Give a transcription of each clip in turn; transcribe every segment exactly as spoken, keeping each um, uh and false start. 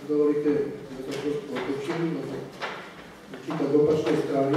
dovolíte, že sa trošku otočím, čítať z opačnej strany.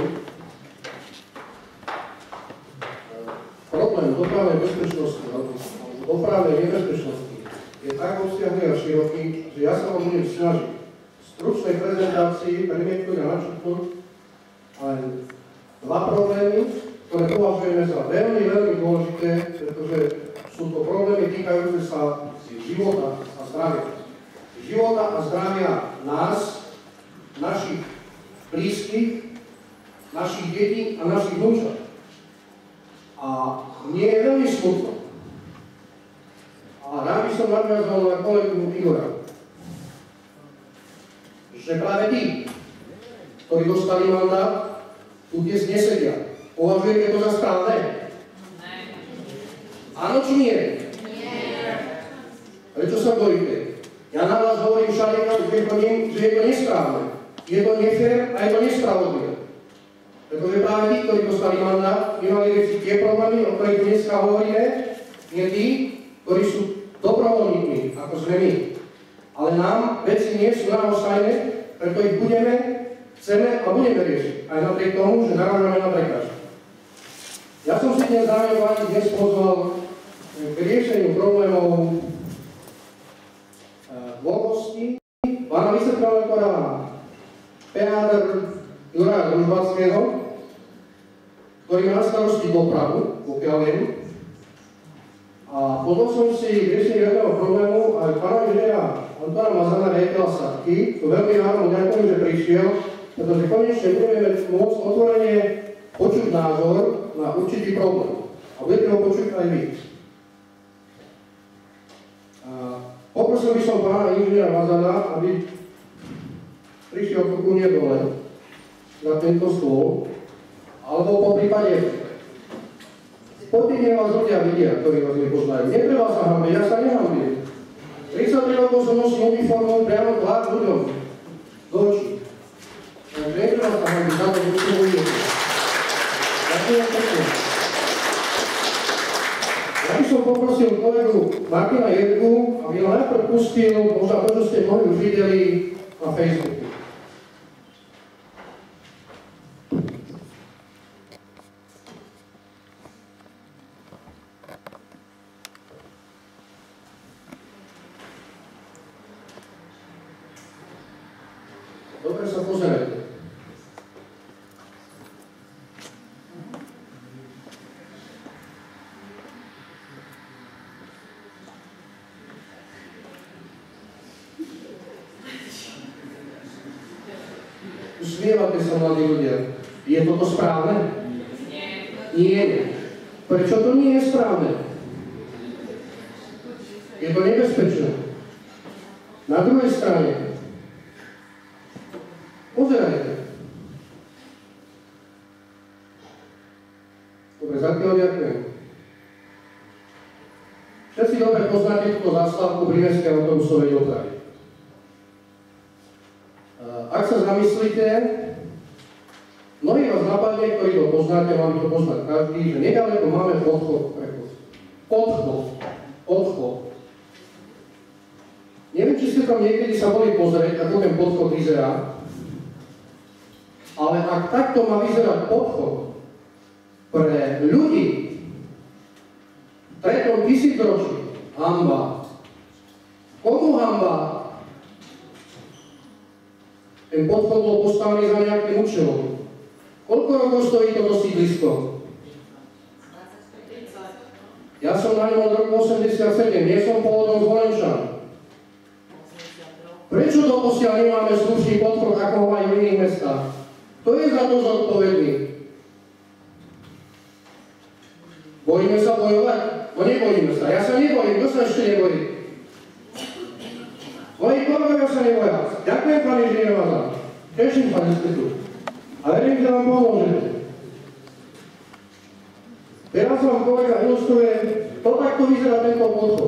Problém dopravnej bezpečnosti, alebo dopravnej nebezpečnosti je tak obsiahlý a široký, že ja sa vám budem snažiť v stručnej prezentácii premietnúť a načrtnúť len dva problémy, ktoré považujeme za veľmi, veľmi dôležité, pretože sú to problémy týkajúce sa života a zdravia. Života a zdravia nás, našich blízkych, našich detí a našich vnúčat. A mne je veľmi smutno. A rád by som nadviazal na kolegu Igora, že práve tí, ktorí dostali mandát, tu dnes nesedia. Považujete to za správne? Áno či nie? Nie. Prečo sa bojíte? Ja na vás hovorím všade, že je to nesprávne. Je to nefér a je to nespravodlivé. Pretože práve tí, ktorí dostali mandát, by mali riešiť tie problémy, o ktorých dneska hovoríme, nie tí, ktorí sú dobrovoľníkmi, ako sme my. Ale nám veci nie sú ľahostajné, preto ich budeme, chceme a budeme riešiť. Aj napriek tomu, že narážame na prekážky. Ja som si dnes zároveň dnes pozval k riešeniu problémov voľnosti pána viceprokurátora pé há dé Juraja Družbáckého, ktorý má na starosti dopravu, pokiaľ viem. A potom som si riešil jedného problému aj pána inžiniera Antona Mazana, riaditeľa Satky. To veľmi ráno ďakujem, že prišiel, pretože konečne budeme môcť otvorene počuť názor na určitý problém. A budete ho počuť aj vy. A poprosil by som pána inžiniera Mazana, aby prišiel tu ku mne dole na tento stôl, alebo po prípade podľa vás ľudia vidia, ktorí vás nepoznajú. Netreba sa hambiť, ja sa nehambím. tridsaťtri rokov som nosil uniformu priamo tvár ľuďom do očí. Takže netreba sa hambiť, za to, že to uvidíte. Ďakujem pekne. Ja by som poprosil kolegu Martina Jedku, aby ho najprv pustil, možno to, čo ste mnohí už videli na Facebooku. Dobre sa pozerajte. Usmievate sa, mladí ľudia. Je toto správne? Nie. Nie. Prečo to nie je správne? Je to nebezpečné. Na druhej strane, pozerajte. Dobre, zatiaľ ďakujem. Všetci dobre poznáte túto zástavku pri mestskej autobusovej doprave. Ak sa zamyslíte, mnohí vás napadne, ktorí to poznáte, mám to poznať každý, že nedaleko máme podchod, prechod. Podchod. Podchod. Neviem, či ste tam niekedy sa boli pozrieť, ako ten podchod vyzerá, ale ak takto má vyzerať podchod pre ľudí v treťom tisícročí, hanba. Komu hanba? Ten podchod bol postavený za nejakým účelom. Koľko rokov stojí toto sídlisko? Ja som na ňom od roku osemdesiatsedem, nie som pôvodom z Volenčan. Prečo doposiaľ nemáme slušný podchod, ako ho majú v iných mestách? Kto je za to zodpovedný? Bojíme sa bojovať? No nebojíme sa. Ja sa nebojím. Kto sa ešte nebojí? Moji kolegovia sa neboja. Ďakujem, pán inžinier Mazan. Teším sa, že ste tu. A verím, že vám pomôžete. Teraz vám kolega ilustruje, to takto vyzerá tento podchod.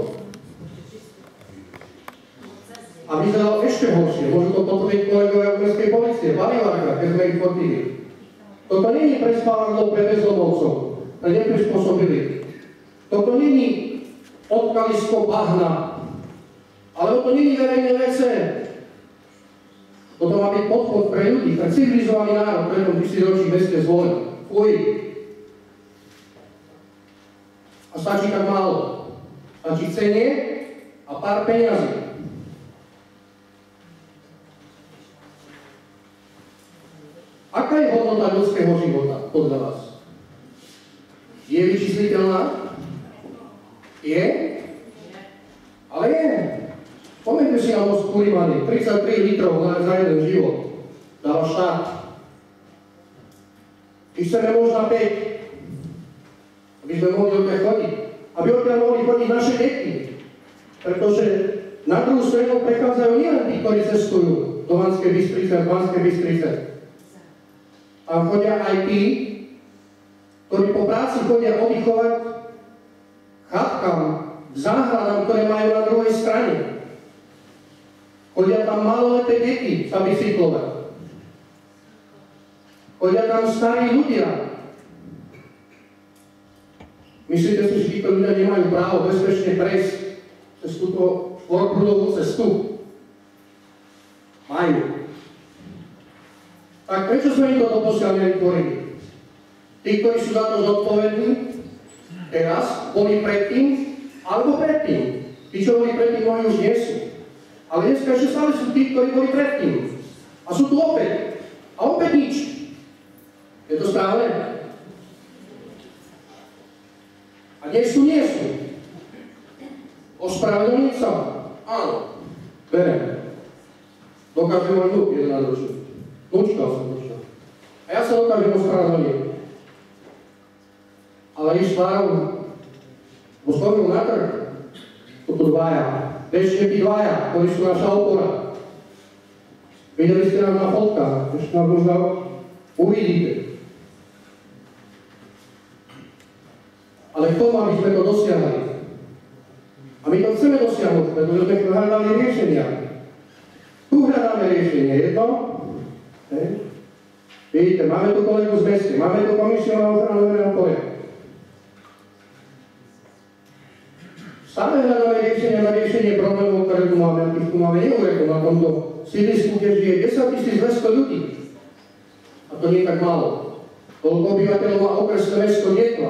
A vyzeral ešte horšie. Môžu to potvrdiť kolegovia v mestskej polície, v Alivárkach, keď sme ich fotili. Toto nie je prespávadlo pre bezdomovcov, pre neprispôsobilých. Toto nie je odkalisko bahna, ale toto nie je verejné vé cé. byť podchod pre ľudí, pre civilizovaný národ, pre tom tisícročí bez tej zvolenia. Fuj. A stačí tak málo. Stačí cenie a pár peňazí. Aká je hodnota ľudského života podľa vás? Je vyčísliteľná? Je? Ale je. Spomeňte si na most Kurimany. tridsaťtri litrov za jeden život dáva štát. My chceme možno päť, aby sme mohli odtiaľ chodiť. Aby odtiaľ mohli chodiť naše deti. Pretože na druhú stranu prechádzajú nielen tí, ktorí cestujú do Banskej Bystrice a Banskej Bystrice. Tam chodia aj tí, ktorí po práci chodia oddychovať chatkám, k záhradám, ktoré majú na druhej strane. Chodia tam maloleté deti sa bicyklovať. Chodia tam starí ľudia. Myslíte si, že títo ľudia nemajú právo bezpečne prejsť cez túto štvorprúdovú cestu? Majú. Tak prečo sme im toto posiaľ nevytvorili? Tí, ktorí sú za to zodpovední, teraz boli predtým, alebo predtým. Tí, čo boli predtým, oni už nie sú. Ale dneska ešte stále sú tí, ktorí boli predtým. A sú tu opäť. A opäť nič. Je to správne? A dnes tu nie sú. Ospravedlniť sa? Áno. Berem. Dokážem môj vnúk jedenadročný. Vnúčkal som počal. A ja sa dokážem ospravedlniť. Ale iš tvárov poslovil na trh. Toto dvaja. Ešte tí dvaja, ktorí sú naša opora. Videli ste nás na fotkách. Ešte nás možno uvidíte. Ale k tomu, aby sme to dosiahli. A my to chceme dosiahnuť, pretože sme hľadali riešenia. Tu hľadáme riešenie. Je to? Hej. Vidíte, máme tu kolegu z meste, máme tu komisiu na ochranu verejného poriadku. Stále hľadáme riešenia na riešenie problémov, ktoré tu máme, akých tu máme neurekom na tomto sídlisku, kde žije desaťtisícdvesto ľudí. A to nie je tak málo. Toľko obyvateľov má okresné mesto Detva.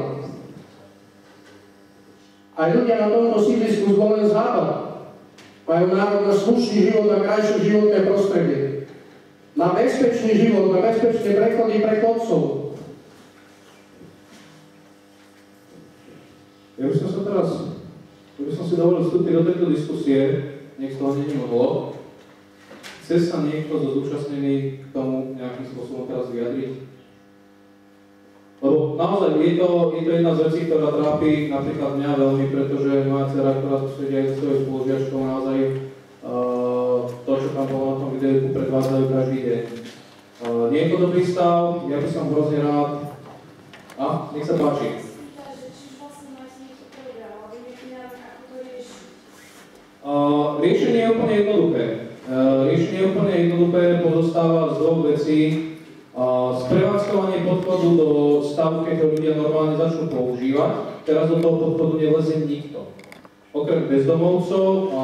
Aj ľudia na tomto sídlisku z Volen Západ majú nárok na slušný život, na krajšie životné prostredie. Na bezpečný život, na bezpečné prechody pre chodcov. Ja by som sa teraz, ja by som si dovolil vstúpiť do tejto diskusie, nech z toho nie je monolog. Chce sa niekto zo zúčastnených k tomu nejakým spôsobom teraz vyjadriť? Lebo naozaj je to, je to jedna z vecí, ktorá trápi napríklad mňa veľmi, pretože moja dcera, ktorá tu sedí aj so svojou spolužiačkou, naozaj uh, to, čo tam bolo na tom videu, predvádzajú každý deň. Uh, nie je to dobrý stav, ja by som hrozne rád. A, nech sa páči. Uh, riešenie je úplne jednoduché. Uh, riešenie je úplne jednoduché, pozostáva z dvoch vecí. Uh, sprevádzkovanie podchodu do stavu, keď ho ľudia normálne začnú používať. Teraz do toho podchodu nevlezie nikto. Okrem bezdomovcov a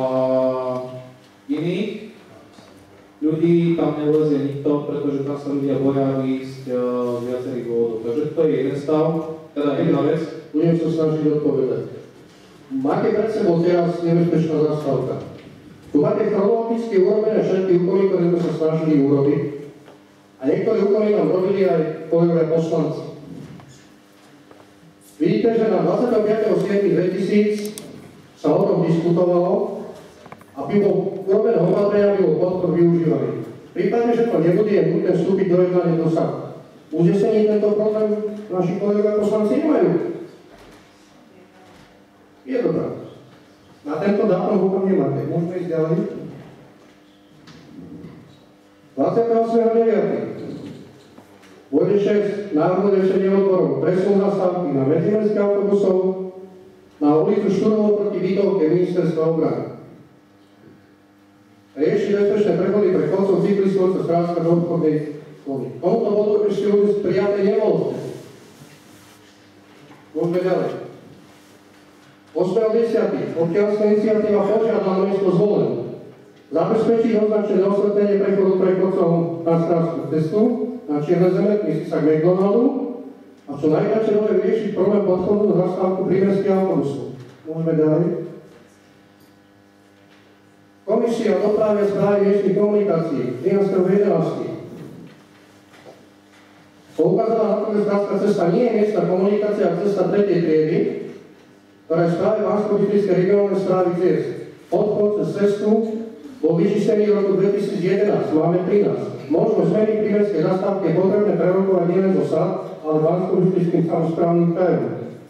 iných ľudí tam nevlezie nikto, pretože tam sa ľudia boja ísť uh, z viacerých dôvodov. Takže to je jeden stav, teda jedna vec. Budem sa snažiť odpovedať. Máte pred sebou teraz nebezpečná zastávka. Tu máte chronologicky urobené všetky úkony, ktoré sme sa snažili urobiť. A niektoré úkony nám robili aj kolegovia poslanci. Vidíte, že na dvadsiateho piateho júla dvetisíc sa o tom diskutovalo a by bol urobené opatrenia, aby bol podpor využívaný. V prípade, že to nebude, je nutné vstúpiť do jednania dosahu. Uznesení tento problém naši kolegovia poslanci nemajú. Je to pravda. Na tento dátum úkon nemáte. Môžeme ísť ďalej. dvadsiateho ôsmeho deviateho Bude šesť návrhu riešenia odborov. Presun zastávky na medzimestských autobusov na ulicu Šturovo proti bytovke ministerstva obrany. Rieši bezpečné prechody pre chodcov, cyklistov, cez strážka do obchodnej školy. Tomuto bodu ešte vôbec prijaté nebolo. Môžeme ďalej. ôsmeho desiateho Občianska iniciatíva požiadala mesto Zvolen Zabezpečiť označené osvetlenie prechodu pre chodcov na Strážskú cestu, na Čierne Zeme, myslí sa k McDonaldu, a čo najkračšie bude riešiť problém podchodu na zastávku prímestského autobusu. Môžeme ďalej. Komisia dopravy a správy miestnych komunikácií trinásteho jedenásteho poukázala na to, že Strážska cesta nie je miestna komunikácia a cesta tretej triedy, ktorá je v správe Banskobystrickej regionálnej správy ciest. Odchod cez cestu bol vyčistený v roku dvetisícjedenásť, máme trinásť. Možno zmeny pri mestskej zastávke je potrebné prerokovať nielen zo es á dé, ale Banskobystrickým samosprávnym krajom.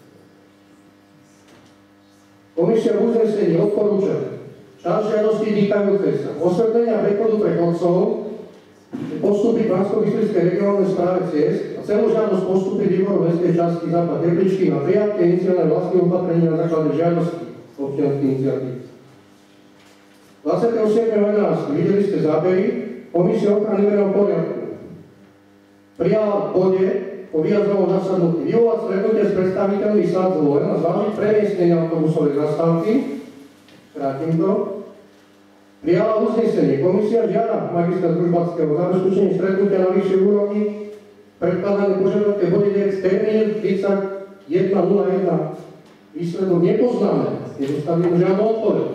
Komisia v uznesení odporúča časť žiadosti týkajúcej sa osvetlenia prechodu pre chodcov, postupy Banskobystrickej regionálnej správe ciest a celú žiadosť postupy výboru mestskej časti Západ Tepličky na prijatie iniciálne vlastných opatrení na základe žiadosti občianskych iniciatív. dvadsiateho siedmeho jedenásteho videli ste zábery, Komisia ochrany verejného poriadku prijala v bode po výjazdovom zasadnutí vyvolať stretnutie s predstaviteľmi es á dé zvolen a zvážiť premiestnenie autobusovej zastávky, krátim to, prijala uznesenie. Komisia žiada magistra Družbackého zabezpečenie stretnutia na vyššej úrovni, predkladané požiadavke bode deväť termín tridsaťjeden nula jeden. Výsledok nepoznáme, nedostali žiadnu odpoveď.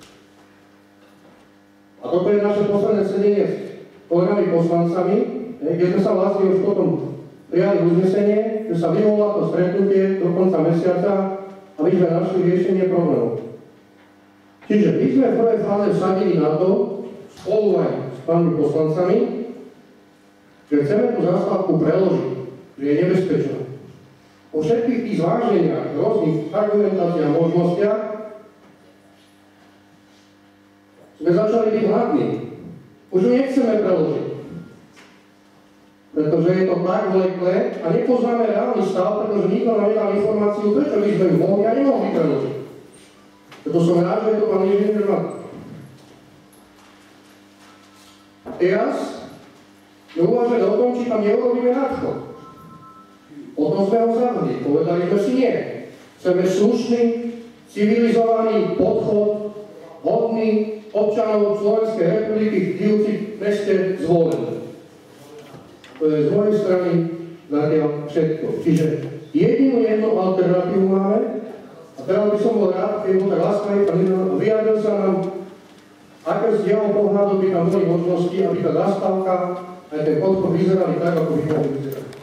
A toto je naše posledné sedenie s kolegami poslancami, kde sme sa vlastne už potom prijali uznesenie, že sa vyvolá to stretnutie do konca mesiaca, aby sme našli riešenie problémov. Čiže my sme v prvej fáze vsadili na to, spolu aj s pánmi poslancami, že chceme tú zastávku preložiť, že je nebezpečná. Po všetkých tých zváženiach, rôznych argumentáciách a možnostiach sme začali byť hladní. Už ju nechceme preložiť. Pretože je to tak vleklé a nepoznáme reálny stav, pretože nikto nám nedal informáciu, prečo by sme ju mohli a nemohli preložiť. Preto som rád, že je to pán inžinier Mat. Teraz sme uvažili o tom, či tam neurobíme nadchod. O tom sme ho zavrli. Povedali sme si nie. Chceme slušný, civilizovaný podchod, hodný občanov Slovenskej republiky žijúcich v meste Zvolen. To je z mojej strany zatiaľ všetko. Čiže jedinú jednu alternatívu máme a teraz by som bol rád, keď bol tak láskavý a vyjadril sa nám, aké z jeho pohľadu by tam boli možnosti, aby tá zastávka aj ten podchod vyzerali tak, ako by mohli vyzerať.